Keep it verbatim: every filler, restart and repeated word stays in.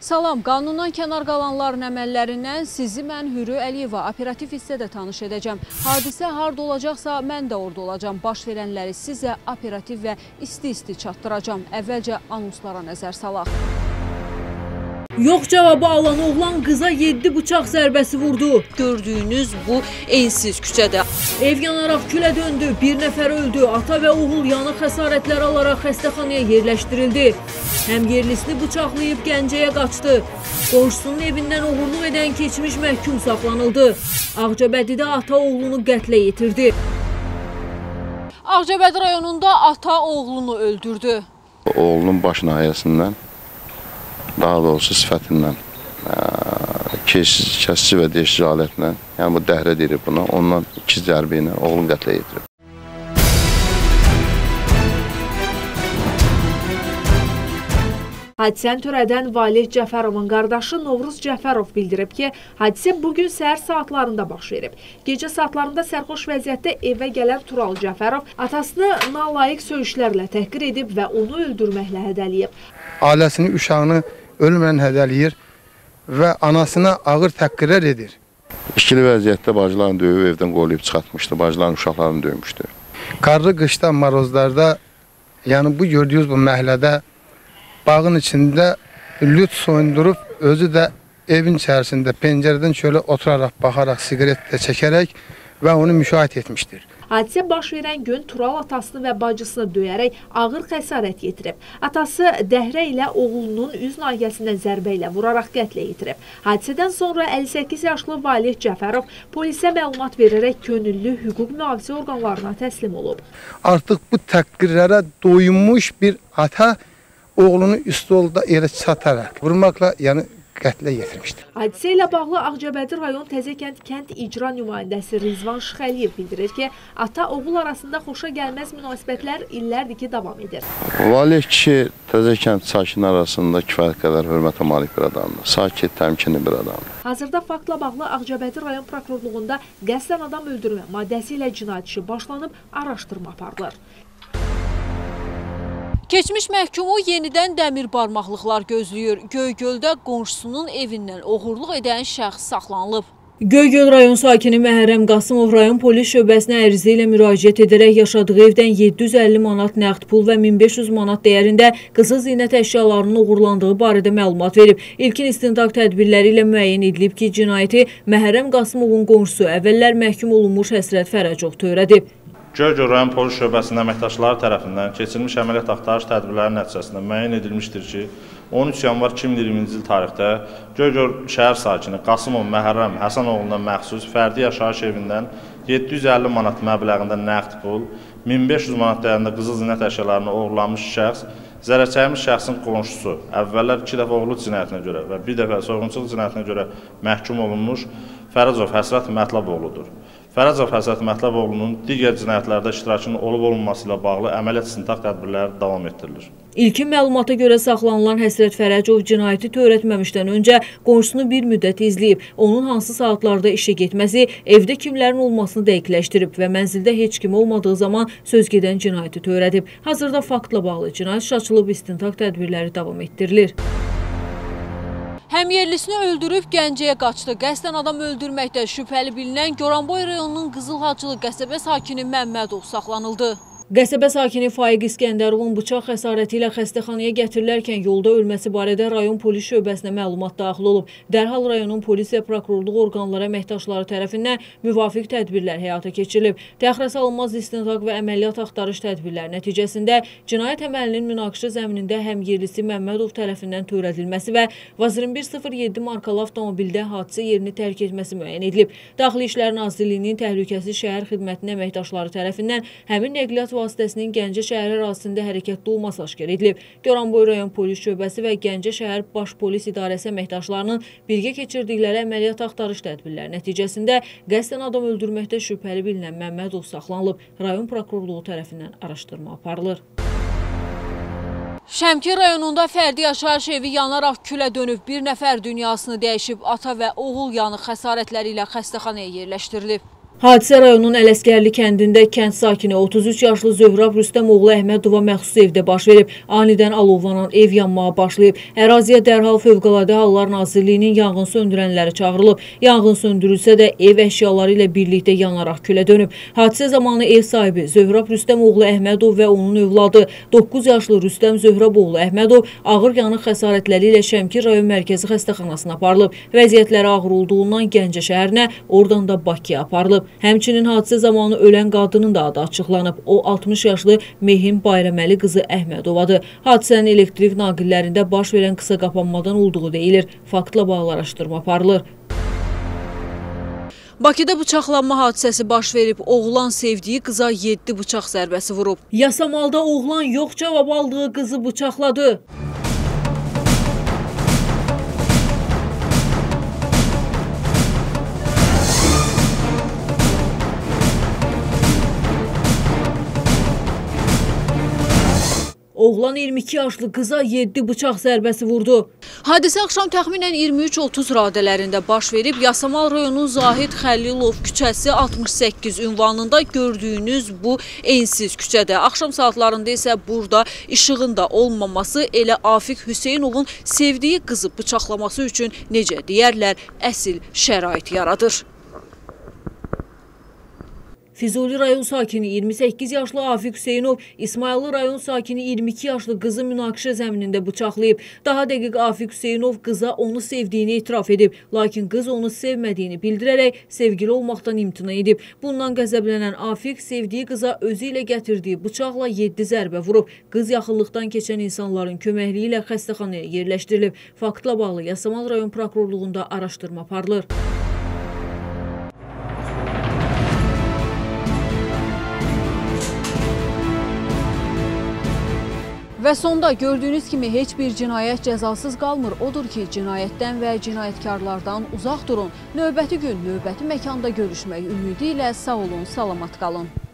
Salam, qanundan kənar qalanların əməllərindən sizi mən Hürü Əliyeva operativ hissədə tanış edəcəm. Hadisə harda olacaqsa mən də orada olacam. Baş verənləri sizə operativ və isti-isti çatdıracam. Əvvəlcə anonslara nəzər salaq. Yox cavabı alan oğlan qıza yeddi bıçaq zərbəsi vurdu. Gördüyünüz bu ensiz küçədə. Ev yanaraq külə döndü, bir nəfər öldü, ata və oğul yanıq xəsarətləri alaraq xəstəxanaya yerləşdirildi. Həm yerlisini bıçaqlayıb Gəncəyə qaçdı. Qonşusunun evindən oğurluq edən keçmiş məhkum saxlanıldı. Ağcabədidə ata oğlunu qətlə yetirdi. Ağcabədi rayonunda ata oğlunu öldürdü. Oğlunun baş nahiyəsindən, daha doğrusu sifətindən, kəsici və deşici alətlə, yəni bu dəhrə deyir buna, ondan iki zərbə ilə oğlunu qətlə yetirib. Hadisəni törədən Valeh Cəfərovun qardaşı Novruz Cəfərov bildirib ki, hadisə bugün səhər saatlarında baş verib. Gecə saatlarında sərxoş vəziyyətdə evə gələn Tural Cəfərov atasını nalayiq söyüşlərlə təhqir edib və onu öldürməklə hədəliyib. Ailəsini, uşağını ölümlə hədəliyir və anasına ağır təhqirlər edir. İkili vəziyyətdə bacılarını döyüb evdən qoyulub çıxartmışdı, bacıların uşaqlarını döymüşdü. Qarlı qışda, marozlarda, yəni bu gördüyünüz bu məhəllədə bağın içində lüt soyundurub, özü də evin içərisində pəncərədən şöyle oturaraq, baxaraq, sigaret də çəkərək və onu müşahidə etmişdir. Hadisə baş verən gün Tural atasını və bacısını döyərək ağır xəsarət yetirib. Atası dəhrə ilə oğlunun üz nahiyəsindən zərbə ilə vuraraq qətlə yetirib. Hadisədən sonra əlli səkkiz yaşlı Valeh Cəfərov polisə məlumat verərək könüllü hüquq mühafizə orqanlarına təslim olub. Artıq bu təhqirlərə doyunmuş bir ata oğlunu üst yolda elə çataraq vurmaqla, yəni qətlə yetirmişdir. Hadisə ilə bağlı Ağcabədi rayon Təzəkənd kənd icra nümayəndəsi Rizvan Şıxəliyev bildirir ki, ata-oğul arasında xoşa gəlməz münasibətlər illərdir ki, davam edir. Valeh kişi Təzəkənd sakin arasında kifayət qədər hörmətə malik bir adamdır. Sakit, təmkinli bir adamdır. Hazırda faktla bağlı Ağcabədi rayon prokurorluğunda qəsdən adam öldürmə maddəsi ilə cinayət işi başlanıb araşdırma aparılır. Keçmiş məhkumu yenidən dəmir barmaqlıqlar gözləyir. Göygöldə qonşusunun evindən oğurluq edən şəxs saxlanılıb. Göygöl rayon sakini Məhərrəm Qasımov rayon polis şöbəsinə ərizə ilə müraciət edərək yaşadığı evdən yeddi yüz əlli manat nəqd pul və min beş yüz manat dəyərində qızıl zinət əşyalarının uğurlandığı barədə məlumat verib. İlkin istintaq tədbirləri ilə müəyyən edilib ki, cinayəti Məhərrəm Qasımovun qonşusu əvvəllər məhkum olunmuş Həsrət Fərəcov törədib. Göygöl rayon polis şöbəsinin əməkdaşları tərəfindən keçirilmiş əməliyyat axtarış tədbirləri nəticəsində müəyyən edilmişdir ki, on üç yanvar iki min iyirminci il tarixdə Göygöl şəhər sakini Qasımov Məhərrəm Həsənoğluna məxsus fərdi yaşayış evindən yeddi yüz əlli manat məbləğində nəqd pul, min beş yüz manat dəyərində qızıl zinət əşyalarını oğurlanmış şəxs, zərərçəkmiş şəxsin qonşusu, əvvəllər iki dəfə oğurluq cinayətinə görə və bir dəfə soyğunçuluq cinayətinə görə məhkum olunmuş Fərəcov Həsrət Mətləboğludur. Fərəcov Həsrət Mətləboğlunun digər cinayətlərdə iştirakının olub-olunması ilə bağlı əməliyyat istintaq tədbirləri davam etdirilir. İlkin məlumata görə saxlanılan Həsrət Fərəcov cinayəti törətməmişdən öncə qonşusunu bir müddət izləyib, onun hansı saatlarda işə getməsi, evdə kimlərin olmasını dəqiqləşdirib və mənzildə heç kim olmadığı zaman söz gedən cinayəti törədib. Hazırda faktla bağlı cinayət işi açılıb, istintaq tədbirləri davam etdirilir. Həm yerlisini öldürüb Gəncəyə qaçdı. Qəsdən adam öldürməkdə şübhəli bilinən Goranboy rayonunun Qızılhacılı qəsəbə sakini Məmmədov saxlanıldı. Qəsəbə sakini Faiq İskəndərovun bıçaq xəsarəti ilə xəstəxanaya gətirilərkən yolda ölməsi barədə rayon polis şöbəsinə məlumat daxil olub. Dərhal rayonun polis və prokurorluq orqanları əməkdaşları tərəfindən müvafiq tədbirlər həyata keçirilib. Təxirəsalınmaz istintaq və əməliyyat axtarış tədbirləri nəticəsində cinayət əməlinin münaqişə zəminində həm yerlisi Məmmədov tərəfindən törədilməsi və Vaz iyirmi bir sıfır yeddi markalı avtomobildə hadisə yerini tərk etməsi müəyyən edilib. Daxili İşlər Nazirliyinin Təhlükəsiz Şəhər Xidmətinin əməkdaşları tərəfindən həmin nəqliyyat vasitəsinin Gəncə şəhər ərazisində hərəkətdə olması aşkar edilib. Goranboy rayon polis şöbəsi və Gəncə şəhər baş polis idarəsi əməkdaşlarının birgə keçirdikləri əməliyyat axtarış tədbirləri nəticəsində qəsdən adam öldürməkdə şübhəli bilinən Məmmədov saxlanılıb. Rayon prokurorluğu tərəfindən araşdırma aparılır. Şəmkir rayonunda fərdi yaşayış evi yanaraq külə dönüb, bir nəfər dünyasını dəyişib, ata və oğul yanıq xəsarətləri ilə xəstəxanaya yerləşdirilib. Hadisə rayonun Ələsgərli kəndində kənd sakini otuz üç yaşlı Zöhrab Rüstəmoğlu Əhmədova məxsus evdə baş verib. Anidən alovlanan ev yanmağa başlayıb. Əraziyə dərhal Fövqəladə Hallar Nazirliyinin yanğın söndürənləri çağırılıb. Yanğın söndürülsə də ev əşyaları ilə birlikdə yanaraq külə dönüb. Hadisə zamanı ev sahibi Zöhrab Rüstəmoğlu Əhmədov və onun övladı doqquz yaşlı Rüstəm Zöhraboğlu Əhmədov ağır yanıq xəsarətləri ilə Şəmkir rayon mərkəzi xəstəxanasına aparılıb. Vəziyyətləri ağır olduğundan Gəncə şəhərinə, oradan da Bakıya aparılıb. Həmçinin hadisə zamanı ölən qadının da adı açıqlanıb. O altmış yaşlı Mehim Bayraməli qızı Əhmədovadır. Hadisənin elektrik naqillərində baş verən qısa qapanmadan olduğu deyilir. Faktla bağlı araşdırma aparılır. Bakıda bıçaqlanma hadisəsi baş verib. Oğlan sevdiyi qıza yeddi bıçaq zərbəsi vurub. Yasamalda oğlan yox cavab aldığı qızı bıçaqladı. Oğlan iyirmi iki yaşlı qıza yeddi bıçaq zərbəsi vurdu. Hadisə axşam təxminən iyirmi üç otuz radələrində baş verib. Yasamal rayonunun Zahid Xəlilov küçəsi altmış səkkiz ünvanında gördüyünüz bu ensiz küçədə. Axşam saatlarında isə burada işığın da olmaması elə Afiq Hüseynovun sevdiyi qızı bıçaqlaması üçün necə deyərlər, əsil şərait yaradır. Füzuli rayon sakini iyirmi səkkiz yaşlı Afiq Hüseynov İsmayıllı rayon sakini iyirmi iki yaşlı qızı münaqişə zəminində bıçaqlayıb. Daha dəqiq Afiq Hüseynov qıza onu sevdiyini etiraf edib. Lakin qız onu sevmədiyini bildirərək sevgili olmaqdan imtina edib. Bundan qəzəblənən Afiq sevdiyi qıza özü ilə gətirdiyi bıçaqla yeddi zərbə vurub. Qız yaxınlıqdan keçən insanların köməkliyi ilə xəstəxanaya yerləşdirilib. Faktla bağlı Yasamal rayon prokurorluğunda araşdırma aparılır. Və sonda gördüyünüz kimi heç bir cinayət cəzasız qalmır. Odur ki, cinayətdən və cinayətkarlardan uzaq durun. Növbəti gün, növbəti məkanda görüşmək ümidi ilə sağ olun, salamat qalın.